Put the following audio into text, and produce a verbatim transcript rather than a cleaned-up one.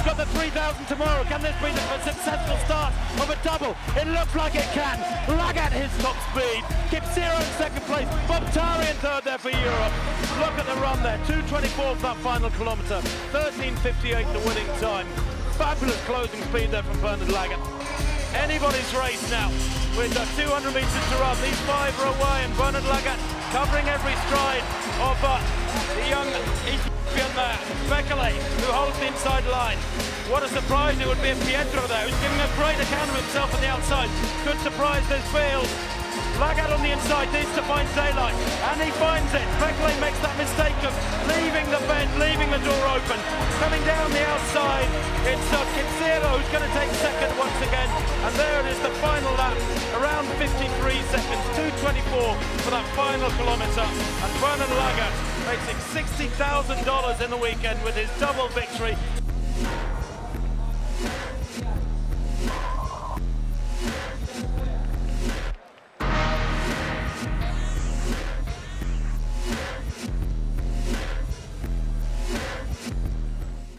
got the three thousand tomorrow. Can this be the successful start of a double? It looks like it can. Lagat his top speed. Kipsero in second place. Boktari in third there for Europe. Look at the run there. two twenty-four for that final kilometre. thirteen fifty-eight the winning time. Fabulous closing speed there from Bernard Lagat. Anybody's race now. With uh, two hundred metres to run. These five are away, and Bernard Lagat covering every stride of uh, the young Ethiopian there, Bekele, who holds the inside line. What a surprise it would be if Pietro there, who's giving a great account of himself on the outside, could surprise this field. Lagat on the inside needs to find daylight, and he finds it. Bekele makes that mistake of leaving the bend, leaving the door open. Coming down the outside, it's uh, Kipsero who's going to take second once again, and there it is, the final lap, around fifty-three seconds, two twenty-four for that final kilometre, and Bernard Lagat makes sixty thousand dollars in the weekend with his double victory.